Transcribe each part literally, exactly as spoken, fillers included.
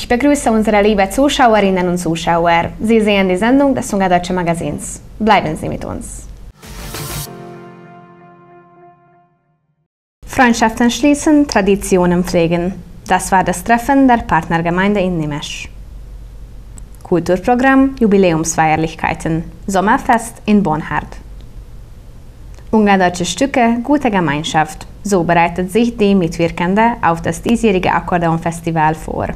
Ich begrüße unsere lieben Zuschauerinnen und Zuschauer. Sie sehen die Sendung des Ungarn-Deutsche Magazins. Bleiben Sie mit uns. Freundschaften schließen, Traditionen pflegen. Das war das Treffen der Partnergemeinde in Nimesch. Kulturprogramm, Jubiläumsfeierlichkeiten, Sommerfest in Bonhard. Ungarn-deutsche Stücke, gute Gemeinschaft. So bereitet sich die Mitwirkende auf das diesjährige Akkordeonfestival vor.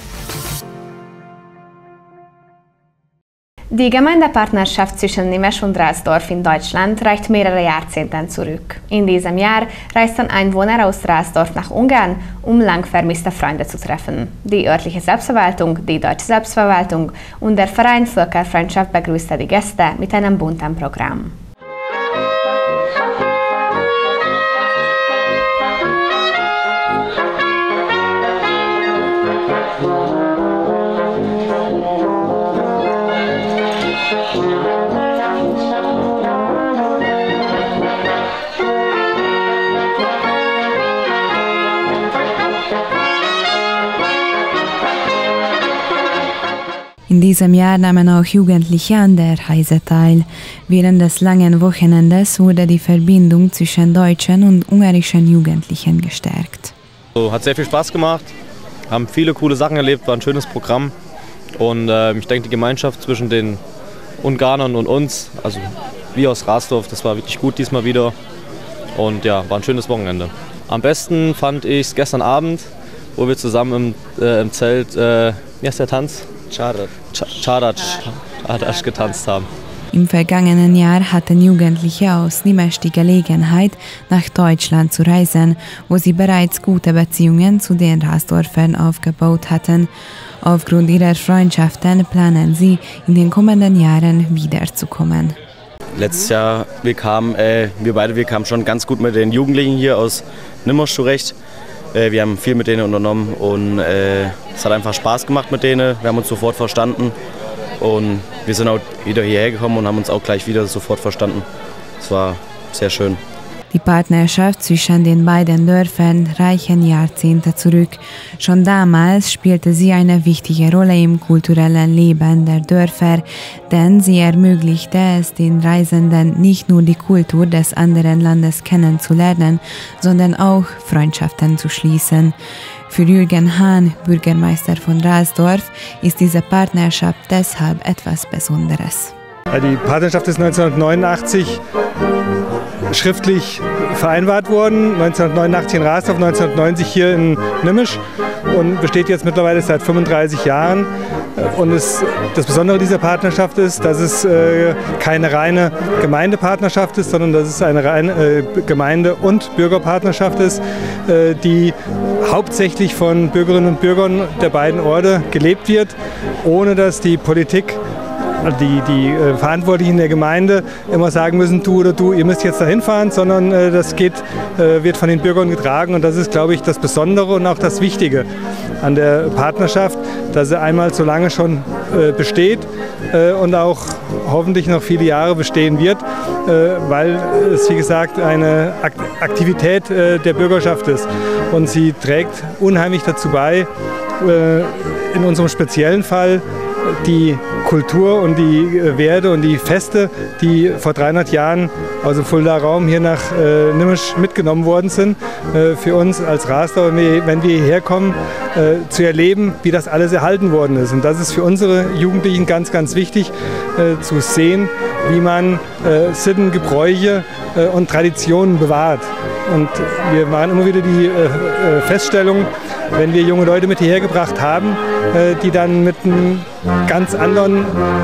Die Gemeindepartnerschaft zwischen Nimesch und Raesdorf in Deutschland reicht mehrere Jahrzehnte zurück. In diesem Jahr reisten Einwohner aus Raesdorf nach Ungarn, um lang vermisste Freunde zu treffen. Die örtliche Selbstverwaltung, die deutsche Selbstverwaltung und der Verein Völkerfreundschaft begrüßte die Gäste mit einem bunten Programm. In diesem Jahr nahmen auch Jugendliche an der Reise teil. Während des langen Wochenendes wurde die Verbindung zwischen deutschen und ungarischen Jugendlichen gestärkt. So, hat sehr viel Spaß gemacht, haben viele coole Sachen erlebt, war ein schönes Programm. Und äh, ich denke, die Gemeinschaft zwischen den Ungarnern und uns, also wir aus Raesdorf, das war wirklich gut diesmal wieder. Und ja, war ein schönes Wochenende. Am besten fand ich es gestern Abend, wo wir zusammen im, äh, im Zelt, äh, wie heißt der Tanz? Csárdás getanzt haben. Im vergangenen Jahr hatten Jugendliche aus Nimesch die Gelegenheit, nach Deutschland zu reisen, wo sie bereits gute Beziehungen zu den Raesdorfern aufgebaut hatten. Aufgrund ihrer Freundschaften planen sie, in den kommenden Jahren wiederzukommen. Letztes Jahr, wir, kamen, äh, wir beide wir kamen schon ganz gut mit den Jugendlichen hier aus Nimesch zurecht. Wir haben viel mit denen unternommen und äh, es hat einfach Spaß gemacht mit denen. Wir haben uns sofort verstanden und wir sind auch wieder hierher gekommen und haben uns auch gleich wieder sofort verstanden. Es war sehr schön. Die Partnerschaft zwischen den beiden Dörfern reichen Jahrzehnte zurück. Schon damals spielte sie eine wichtige Rolle im kulturellen Leben der Dörfer, denn sie ermöglichte es den Reisenden nicht nur die Kultur des anderen Landes kennenzulernen, sondern auch Freundschaften zu schließen. Für Jürgen Hahn, Bürgermeister von Raesdorf, ist diese Partnerschaft deshalb etwas Besonderes. Die Partnerschaft ist neunzehnhundertneunundachtzig schriftlich vereinbart worden, neunzehnhundertneunundachtzig in Raesdorf, neunzehnhundertneunzig hier in Nimesch und besteht jetzt mittlerweile seit fünfunddreißig Jahren. Und es, das Besondere dieser Partnerschaft ist, dass es äh, keine reine Gemeindepartnerschaft ist, sondern dass es eine reine äh, Gemeinde- und Bürgerpartnerschaft ist, äh, die hauptsächlich von Bürgerinnen und Bürgern der beiden Orte gelebt wird, ohne dass die Politik, die, die äh, Verantwortlichen der Gemeinde immer sagen müssen, du oder du, ihr müsst jetzt dahin fahren, sondern äh, das geht, äh, wird von den Bürgern getragen und das ist, glaube ich, das Besondere und auch das Wichtige an der Partnerschaft, dass sie einmal so lange schon äh, besteht äh, und auch hoffentlich noch viele Jahre bestehen wird, äh, weil es, wie gesagt, eine Akt Aktivität äh, der Bürgerschaft ist und sie trägt unheimlich dazu bei, äh, in unserem speziellen Fall die Kultur und die Werte und die Feste, die vor dreihundert Jahren aus dem Fuldaer Raum hier nach äh, Nimesch mitgenommen worden sind, äh, für uns als Raesdorf, wenn wir hierher kommen, äh, zu erleben, wie das alles erhalten worden ist. Und das ist für unsere Jugendlichen ganz, ganz wichtig, äh, zu sehen, wie man äh, Sitten, Gebräuche äh, und Traditionen bewahrt. Und wir machen immer wieder die äh, Feststellung, wenn wir junge Leute mit hierher gebracht haben, äh, die dann mit einem ganz anderen,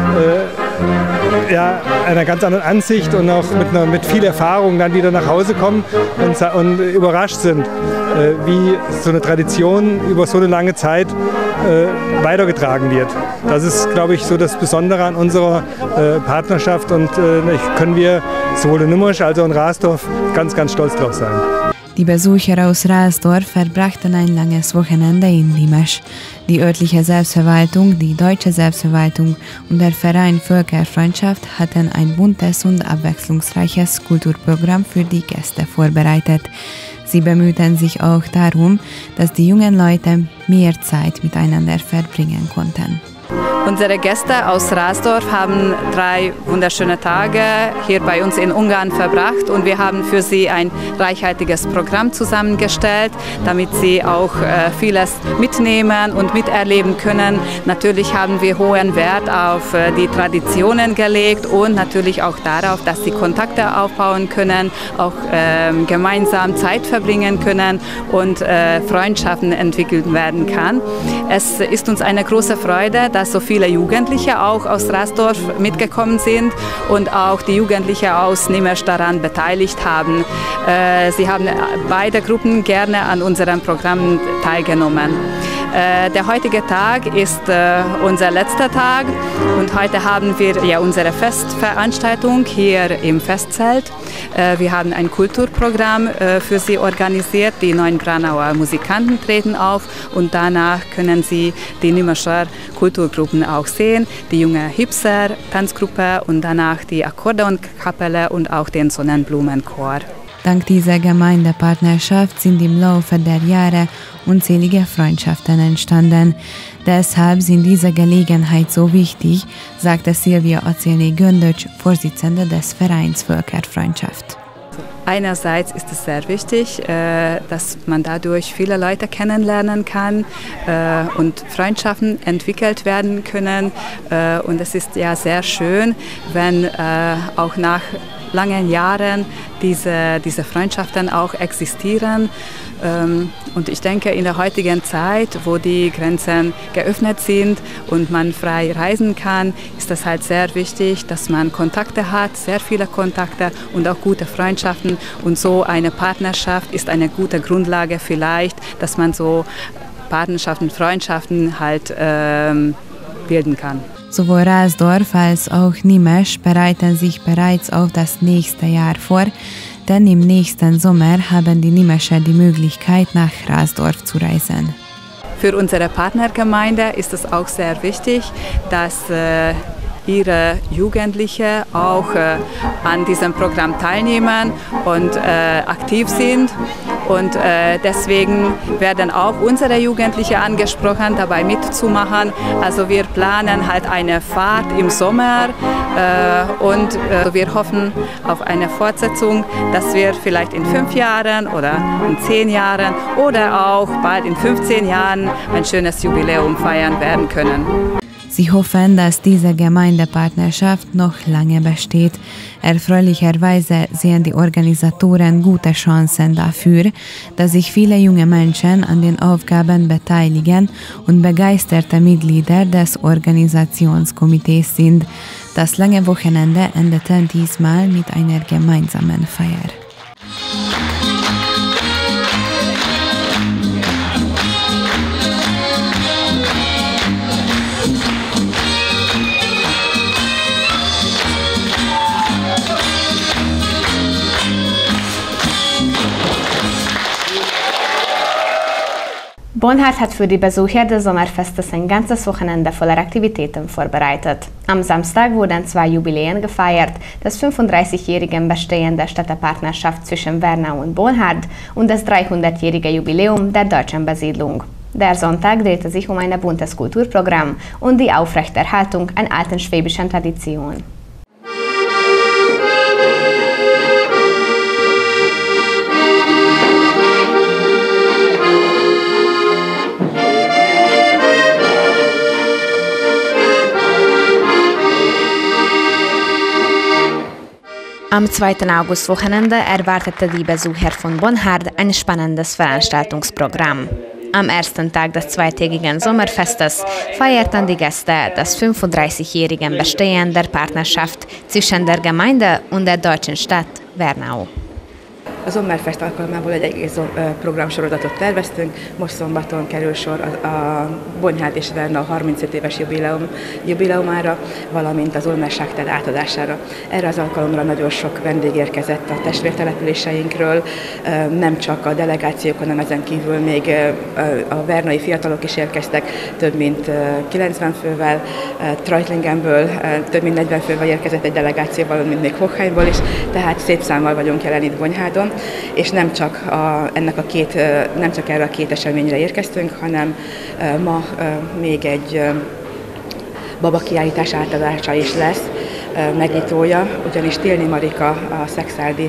äh, ja, einer ganz anderen Ansicht und auch mit, einer, mit viel Erfahrung dann wieder nach Hause kommen und, und überrascht sind, äh, wie so eine Tradition über so eine lange Zeit äh, weitergetragen wird. Das ist, glaube ich, so das Besondere an unserer äh, Partnerschaft und äh, können wir sowohl in Nimesch als auch in Raesdorf ganz, ganz stolz drauf sein. Die Besucher aus Raesdorf verbrachten ein langes Wochenende in Nimes. Die örtliche Selbstverwaltung, die deutsche Selbstverwaltung und der Verein Völkerfreundschaft hatten ein buntes und abwechslungsreiches Kulturprogramm für die Gäste vorbereitet. Sie bemühten sich auch darum, dass die jungen Leute mehr Zeit miteinander verbringen konnten. Unsere Gäste aus Raesdorf haben drei wunderschöne Tage hier bei uns in Ungarn verbracht und wir haben für sie ein reichhaltiges Programm zusammengestellt, damit sie auch äh, vieles mitnehmen und miterleben können. Natürlich haben wir hohen Wert auf äh, die Traditionen gelegt und natürlich auch darauf, dass sie Kontakte aufbauen können, auch äh, gemeinsam Zeit verbringen können und äh, Freundschaften entwickelt werden kann. Es ist uns eine große Freude, dass so viele Jugendliche auch aus Raesdorf mitgekommen sind und auch die Jugendlichen aus Nimes daran beteiligt haben. Sie haben beide Gruppen gerne an unserem Programm teilgenommen. Der heutige Tag ist unser letzter Tag und heute haben wir ja unsere Festveranstaltung hier im Festzelt. Wir haben ein Kulturprogramm für Sie organisiert. Die neuen Branauer Musikanten treten auf und danach können Sie die Nimescher Kulturgruppen auch sehen, die junge Hipster-Tanzgruppe und danach die Akkordeonkapelle und auch den Sonnenblumenchor. Dank dieser Gemeindepartnerschaft sind im Laufe der Jahre unzählige Freundschaften entstanden. Deshalb sind diese Gelegenheit so wichtig, sagte Silvia Acéli-Göndöcs, Vorsitzende des Vereins Völkerfreundschaft. Einerseits ist es sehr wichtig, dass man dadurch viele Leute kennenlernen kann und Freundschaften entwickelt werden können. Und es ist ja sehr schön, wenn auch nach langen Jahren diese, diese Freundschaften auch existieren. Und ich denke, in der heutigen Zeit, wo die Grenzen geöffnet sind und man frei reisen kann, ist das halt sehr wichtig, dass man Kontakte hat, sehr viele Kontakte und auch gute Freundschaften. Und so eine Partnerschaft ist eine gute Grundlage vielleicht, dass man so Partnerschaften, Freundschaften halt ähm, bilden kann. Sowohl Raesdorf als auch Nimes bereiten sich bereits auf das nächste Jahr vor, denn im nächsten Sommer haben die Nimescher die Möglichkeit, nach Raesdorf zu reisen. Für unsere Partnergemeinde ist es auch sehr wichtig, dass äh, ihre Jugendlichen auch äh, an diesem Programm teilnehmen und äh, aktiv sind. Und äh, deswegen werden auch unsere Jugendlichen angesprochen, dabei mitzumachen. Also wir planen halt eine Fahrt im Sommer äh, und äh, wir hoffen auf eine Fortsetzung, dass wir vielleicht in fünf Jahren oder in zehn Jahren oder auch bald in fünfzehn Jahren ein schönes Jubiläum feiern werden können. Sie hoffen, dass diese Gemeindepartnerschaft noch lange besteht. Erfreulicherweise sehen die Organisatoren gute Chancen dafür, dass sich viele junge Menschen an den Aufgaben beteiligen und begeisterte Mitglieder des Organisationskomitees sind. Das lange Wochenende endete diesmal mit einer gemeinsamen Feier. Bonhard hat für die Besucher des Sommerfestes ein ganzes Wochenende voller Aktivitäten vorbereitet. Am Samstag wurden zwei Jubiläen gefeiert, das fünfunddreißigjährige Bestehen der Städtepartnerschaft zwischen Wernau und Bonhard und das dreihundertjährige Jubiläum der deutschen Besiedlung. Der Sonntag drehte sich um ein buntes Kulturprogramm und die Aufrechterhaltung einer alten schwäbischen Tradition. Am zweiten Augustwochenende erwartete die Besucher von Bonhard ein spannendes Veranstaltungsprogramm. Am ersten Tag des zweitägigen Sommerfestes feierten die Gäste das fünfunddreißigjährige Bestehen der Partnerschaft zwischen der Gemeinde und der deutschen Stadt Wernau. Az Ommerfest alkalmából egy egész programsorozatot terveztünk, most szombaton kerül sor a, a Bonyhád és Verna harmincöt éves jubileum, jubileumára, valamint az Ulmerságter átadására. Erre az alkalomra nagyon sok vendég érkezett a testvértelepüléseinkről, nem csak a delegációk, hanem ezen kívül még a vernai fiatalok is érkeztek, több mint kilencven fővel, Treutlingenből több mint negyven fővel érkezett egy delegációval, mint még Hochheimból is, tehát szép számmal vagyunk jelen itt Bonyhádon, és nem csak, a, ennek a két, nem csak erre a két eseményre érkeztünk, hanem ma még egy babakiállítás átadása is lesz, megnyitója, ugyanis Tilni Marika, a szekszárdi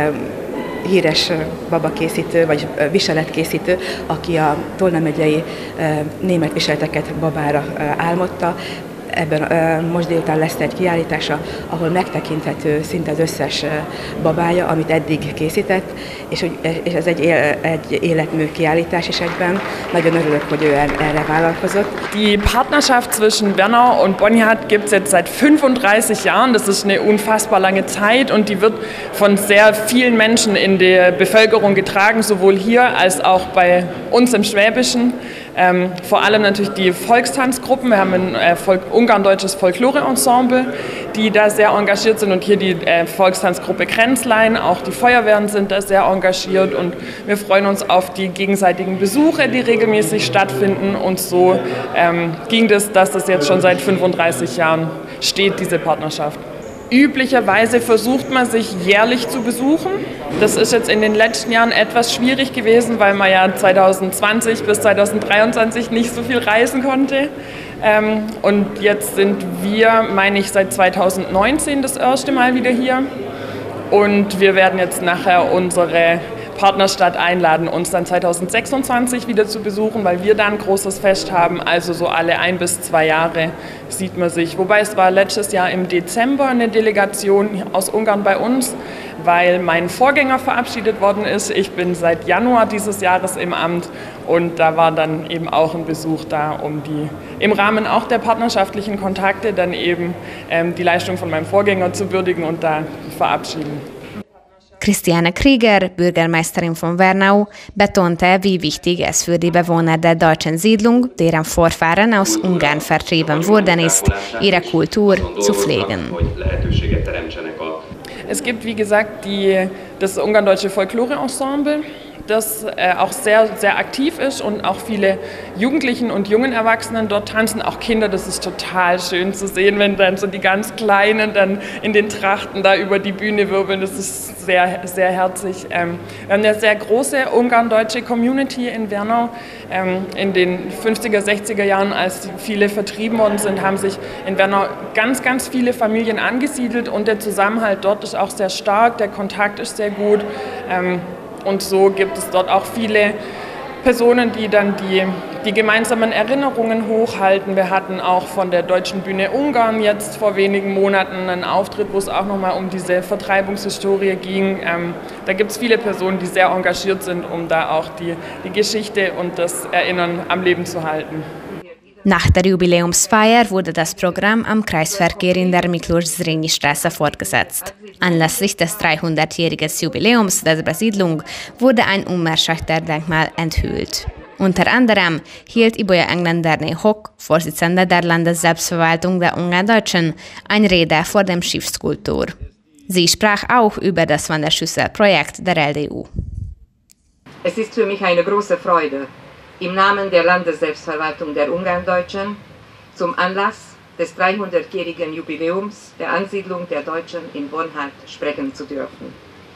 híres babakészítő, vagy viseletkészítő, aki a Tolna megyei német viseleteket babára álmodta. Ebben most délután lesz egy kiállítása, ahol megtekinthető szinte az összes babája, amit eddig készített, és, és ez egy, él, egy életmű kiállítás is egyben. Nagyon örülök, hogy ő erre vállalkozott. Die Partnerschaft zwischen Wernau und Bonyhard gibt es jetzt seit fünfunddreißig Jahren. Das ist eine unfassbar lange Zeit und die wird von sehr vielen Menschen in der Bevölkerung getragen, sowohl hier als auch bei uns im Schwäbischen. Ähm, vor allem natürlich die Volkstanzgruppen. Wir haben ein äh, Volk, ungarn-deutsches Folklore-Ensemble, die da sehr engagiert sind, und hier die äh, Volkstanzgruppe Kränzlein. Auch die Feuerwehren sind da sehr engagiert, und wir freuen uns auf die gegenseitigen Besuche, die regelmäßig stattfinden, und so ähm, ging das, dass das jetzt schon seit fünfunddreißig Jahren steht, diese Partnerschaft. Üblicherweise versucht man, sich jährlich zu besuchen. Das ist jetzt in den letzten Jahren etwas schwierig gewesen, weil man ja zweitausendzwanzig bis zweitausenddreiundzwanzig nicht so viel reisen konnte. Ähm, und jetzt sind wir, meine ich, seit zweitausendneunzehn das erste Mal wieder hier. Und wir werden jetzt nachher unsere Partnerstadt einladen, uns dann zweitausendsechsundzwanzig wieder zu besuchen, weil wir da ein großes Fest haben. Also so alle ein bis zwei Jahre sieht man sich. Wobei es war letztes Jahr im Dezember eine Delegation aus Ungarn bei uns, weil mein Vorgänger verabschiedet worden ist. Ich bin seit Januar dieses Jahres im Amt, und da war dann eben auch ein Besuch da, um die im Rahmen auch der partnerschaftlichen Kontakte dann eben ähm, die Leistung von meinem Vorgänger zu würdigen und da verabschieden. Christiane Krieger, Bürgermeisterin von Wernau, betonte, wie wichtig es für die Bewohner der deutschen Siedlung, deren Vorfahren aus Ungarn vertrieben worden ist, ihre Kultur zu pflegen. Es gibt, wie gesagt, die, das ungarn-deutsche Folklore-Ensemble, das äh, auch sehr, sehr aktiv ist und auch viele Jugendlichen und jungen Erwachsenen dort tanzen, auch Kinder. Das ist total schön zu sehen, wenn dann so die ganz Kleinen dann in den Trachten da über die Bühne wirbeln. Das ist sehr, sehr herzig. Ähm, wir haben eine sehr große ungarn-deutsche Community in Wernau. Ähm, in den fünfziger, sechziger Jahren, als viele vertrieben worden sind, haben sich in Wernau ganz, ganz viele Familien angesiedelt, und der Zusammenhalt dort ist auch sehr stark, der Kontakt ist sehr gut. Ähm, Und so gibt es dort auch viele Personen, die dann die, die gemeinsamen Erinnerungen hochhalten. Wir hatten auch von der Deutschen Bühne Ungarn jetzt vor wenigen Monaten einen Auftritt, wo es auch nochmal um diese Vertreibungshistorie ging. Ähm, da gibt es viele Personen, die sehr engagiert sind, um da auch die, die Geschichte und das Erinnern am Leben zu halten. Nach der Jubiläumsfeier wurde das Programm am Kreisverkehr in der Miklós-Zrínyi-Straße fortgesetzt. Anlässlich des dreihundertjährigen Jubiläums der Besiedlung wurde ein Ummerschachter-Denkmal enthüllt. Unter anderem hielt Ibolya Englanderné Hock, Vorsitzende der Landesselbstverwaltung der Ungarn-Deutschen, eine Rede vor dem Schiffsskulptur. Sie sprach auch über das Wanderschüssel-Projekt der L D U. Es ist für mich eine große Freude, im Namen der Landesselbstverwaltung der Ungarn-Deutschen zum Anlass des dreihundertjährigen Jubiläums der Ansiedlung der Deutschen in Bonyhard sprechen zu dürfen.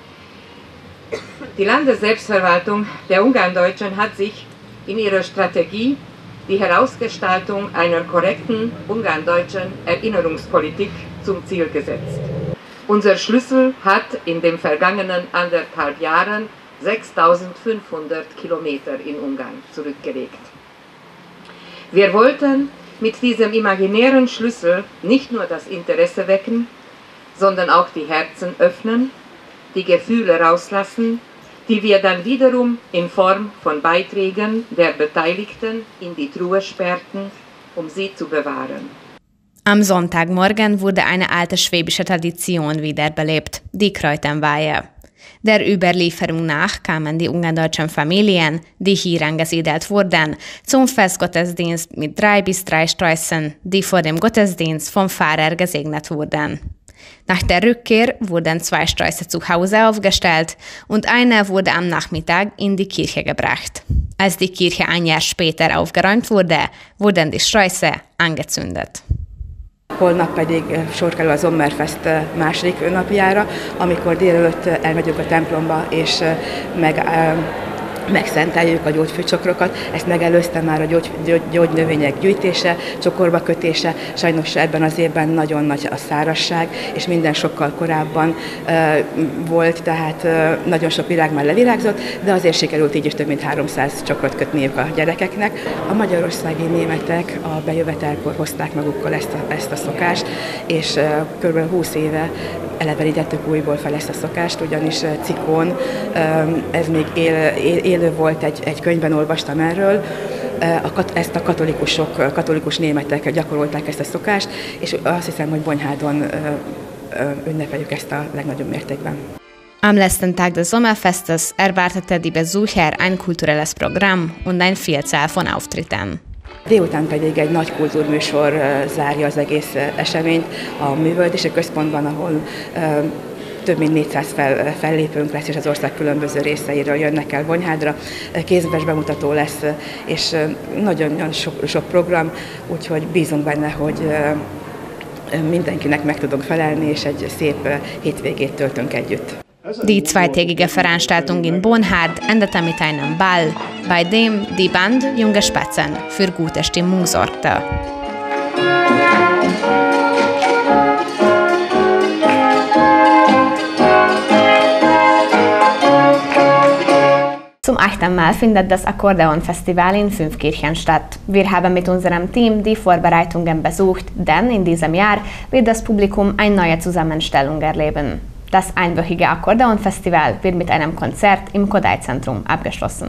Die Landesselbstverwaltung der Ungarn-Deutschen hat sich in ihrer Strategie die Herausgestaltung einer korrekten ungarn-deutschen Erinnerungspolitik zum Ziel gesetzt. Unser Schlüssel hat in den vergangenen anderthalb Jahren sechstausendfünfhundert Kilometer in Ungarn zurückgelegt. Wir wollten mit diesem imaginären Schlüssel nicht nur das Interesse wecken, sondern auch die Herzen öffnen, die Gefühle rauslassen, die wir dann wiederum in Form von Beiträgen der Beteiligten in die Truhe sperrten, um sie zu bewahren. Am Sonntagmorgen wurde eine alte schwäbische Tradition wiederbelebt, die Kräutenweihe. Der Überlieferung nach kamen die ungarn-deutschen Familien, die hier angesiedelt wurden, zum Festgottesdienst mit drei bis drei Sträußen, die vor dem Gottesdienst vom Pfarrer gesegnet wurden. Nach der Rückkehr wurden zwei Sträuße zu Hause aufgestellt und einer wurde am Nachmittag in die Kirche gebracht. Als die Kirche ein Jahr später aufgeräumt wurde, wurden die Sträuße angezündet. Holnap pedig sor kerül az Sommerfest második napjára, amikor délelőtt elmegyünk a templomba, és meg, megszenteljük a gyógyfőcsokrokat. Ezt megelőzte már a gyógy, gyógy, gyógynövények gyűjtése, csokorba kötése. Sajnos ebben az évben nagyon nagy a szárazság, és minden sokkal korábban uh, volt, tehát uh, nagyon sok virág már levirágzott, de azért sikerült így is több mint háromszáz csokrot kötniük a gyerekeknek. A magyarországi németek a bejövetelkor hozták magukkal ezt a, ezt a szokást, és uh, kb. húsz éve elevenítettük újból fel ezt a szokást, ugyanis Cikón, ez még él, élő volt, egy, egy könyvben olvastam erről, a, ezt a katolikusok, katolikus németek gyakorolták ezt a szokást, és azt hiszem, hogy Bonyhádon ünnepeljük ezt a legnagyobb mértékben. Am letzten Tag des Sommerfestes erwartete die Besucher ein kulturelles Programm und ein Vielzahl von Auftritten. Délután pedig egy nagy kultúrműsor zárja az egész eseményt a Művelődési Központban, ahol több mint négyszáz fel, fellépőnk lesz, és az ország különböző részeiről jönnek el Bonyhádra. Kézműves bemutató lesz, és nagyon-nagyon sok, sok program, úgyhogy bízunk benne, hogy mindenkinek meg tudunk felelni, és egy szép hétvégét töltünk együtt. Die zweitägige Veranstaltung in Bonyhard endete mit einem Ball, bei dem die Band Junge Spatzen für gute Stimmung sorgte. Zum achten Mal findet das Akkordeonfestival in Fünfkirchen statt. Wir haben mit unserem Team die Vorbereitungen besucht, denn in diesem Jahr wird das Publikum eine neue Zusammenstellung erleben. Das einwöchige Akkordeonfestival wird mit einem Konzert im Kodály-Zentrum abgeschlossen.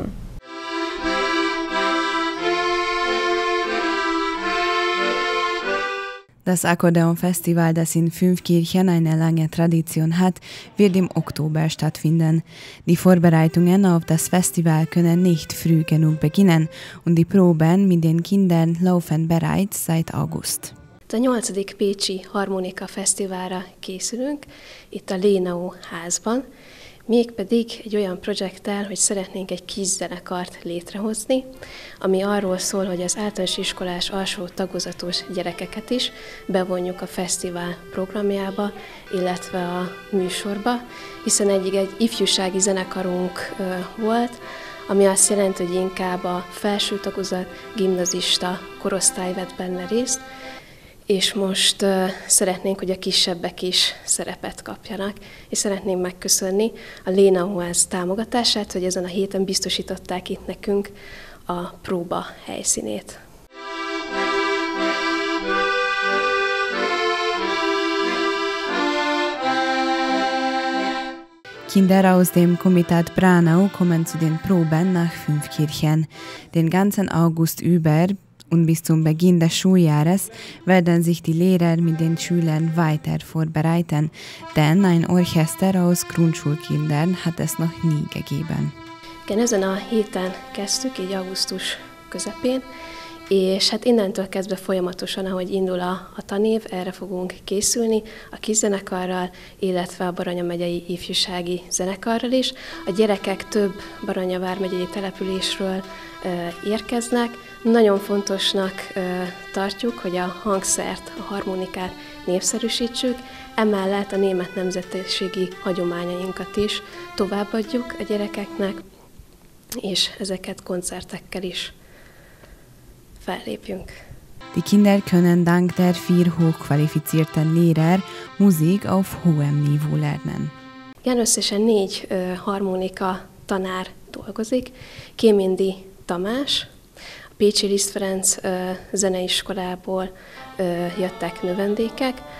Das Akkordeonfestival, das in Fünfkirchen eine lange Tradition hat, wird im Oktober stattfinden. Die Vorbereitungen auf das Festival können nicht früh genug beginnen und die Proben mit den Kindern laufen bereits seit August. A nyolcadik Pécsi Harmonika Fesztiválra készülünk, itt a Lénau házban, mégpedig egy olyan projekttel, hogy szeretnénk egy kis zenekart létrehozni, ami arról szól, hogy az általános iskolás alsó tagozatos gyerekeket is bevonjuk a fesztivál programjába, illetve a műsorba, hiszen egyik egy ifjúsági zenekarunk ö, volt, ami azt jelenti, hogy inkább a felső tagozat, gimnazista korosztály vett benne részt, és most uh, szeretnénk, hogy a kisebbek is szerepet kapjanak, és szeretném megköszönni a Lénau ház támogatását, hogy ezen a héten biztosították itt nekünk a próba helyszínét. Kinder aus dem Komitat Branau kommen zu den Proben nach Fünfkirchen. Den ganzen August über und bis zum Beginn des Schuljahres werden sich die Lehrer mit den Schülern weiter vorbereiten, denn ein Orchester aus Grundschulkindern hat es noch nie gegeben. Igen, ezen a héten kezdtük, így augusztus közepén, és hát innentől kezdve folyamatosan, ahogy indul a, a tanév, erre fogunk készülni a kiszenekarral, illetve a Baranya megyei ifjúsági zenekarral is. A gyerekek több Baranya vármegyei településről ö, érkeznek. Nagyon fontosnak ö, tartjuk, hogy a hangszert, a harmonikát népszerűsítsük, emellett a német nemzetiségi hagyományainkat is továbbadjuk a gyerekeknek, és ezeket koncertekkel is fellépjünk. Die Kinder können dank der vier hochqualifizierten Lehrer Musik auf hohem Niveau lernen. Igen, összesen négy ö, harmonika tanár dolgozik. Kémindi Tamás, a Pécsi Liszt Ferenc ö, zeneiskolából ö, jöttek növendékek,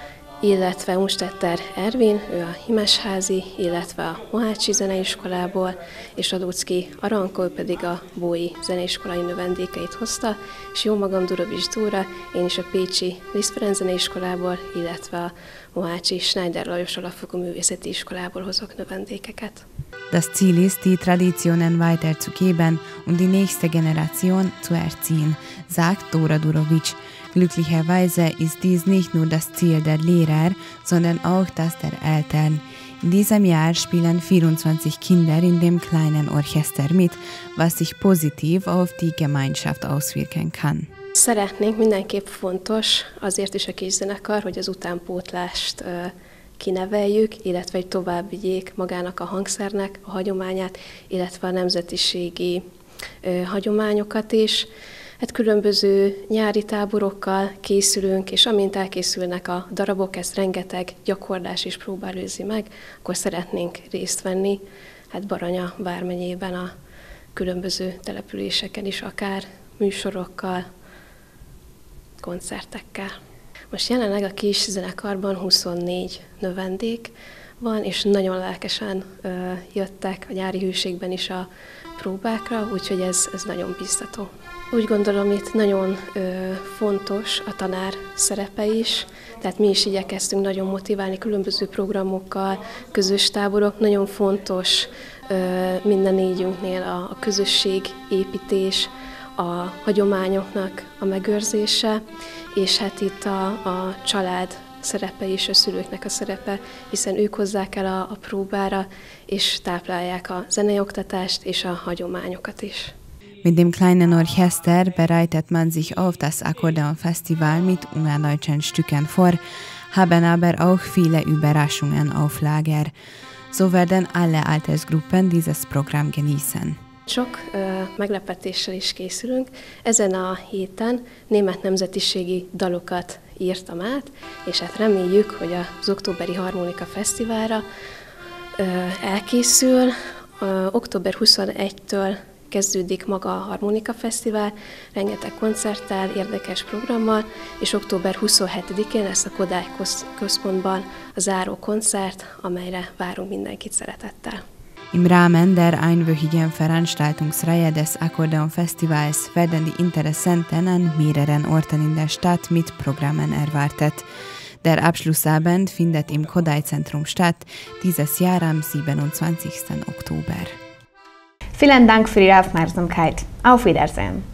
illetve Unstetter Ervin, ő a Himesházi, illetve a Mohácsi Zeneiskolából, és Adóczki Aranka, ő pedig a Bói Zeneiskolai növendékeit hozta, és jó magam Durovics Dóra, én is a pécsi Liszt Ferenc Zeneiskolából, illetve a Mohácsi Schneider Lajos Alapfokú Művészeti Iskolából hozok növendékeket. Das Ziel ist, die Traditionen weiterzugeben und die nächste Generation zu erziehen, sagt Dora Durovics. Glücklicherweise ist dies nicht nur das Ziel der Lehrer, sondern auch das der Eltern. In diesem Jahr spielen vierundzwanzig Kinder in dem kleinen Orchester mit, was sich positiv auf die Gemeinschaft auswirken kann. Szeretnénk, mindenképp fontos, azért is a kiszenekar, hogy az utánpótlást kineveljük, illetve hogy tovább vigyék magának a hangszernek a hagyományát, illetve a nemzetiségi ö, hagyományokat is. Hát különböző nyári táborokkal készülünk, és amint elkészülnek a darabok, ezt rengeteg gyakorlás is próbálőzi meg, akkor szeretnénk részt venni hát Baranya vármegyében a különböző településeken is, akár műsorokkal, koncertekkel. Most jelenleg a kis zenekarban huszonnégy növendék van, és nagyon lelkesen ö, jöttek a nyári hűségben is a próbákra, úgyhogy ez, ez nagyon biztató. Úgy gondolom, itt nagyon ö, fontos a tanár szerepe is, tehát mi is igyekeztünk nagyon motiválni különböző programokkal, közös táborok. Nagyon fontos ö, minden négyünknél a, a közösségépítés, a hagyományoknak a megőrzése, és hát itt a, a család szerepe is, a szülőknek a szerepe, hiszen ők hozzák el a, a próbára, és táplálják a zeneoktatást és a hagyományokat is. Mit dem kleinen Orchester bereitet man sich auf das Akkordeonfestival mit ungarndeutschen Stücken vor, haben aber auch viele Überraschungen auf Lager. So werden alle Altersgruppen dieses Programm genießen. Sok ö, meglepetéssel is készülünk. Ezen a héten német nemzetiségi dalokat írtam át, és hát reméljük, hogy az októberi Harmonika Fesztiválra ö, elkészül. Ö, október huszonegyedikétől kezdődik maga a Harmonika Fesztivál, rengeteg koncerttel, érdekes programmal, és október huszonhetedikén lesz a Kodály Központban a záró koncert, amelyre várunk mindenkit szeretettel. Im Rahmen der einwöchigen Veranstaltungsreihe des Akkordeonfestivals werden die Interessenten an mehreren Orten in der Stadt mit Programmen erwartet. Der Abschlussabend findet im Kodály-Zentrum statt, dieses Jahr am siebenundzwanzigsten Oktober. Vielen Dank für Ihre Aufmerksamkeit. Auf Wiedersehen.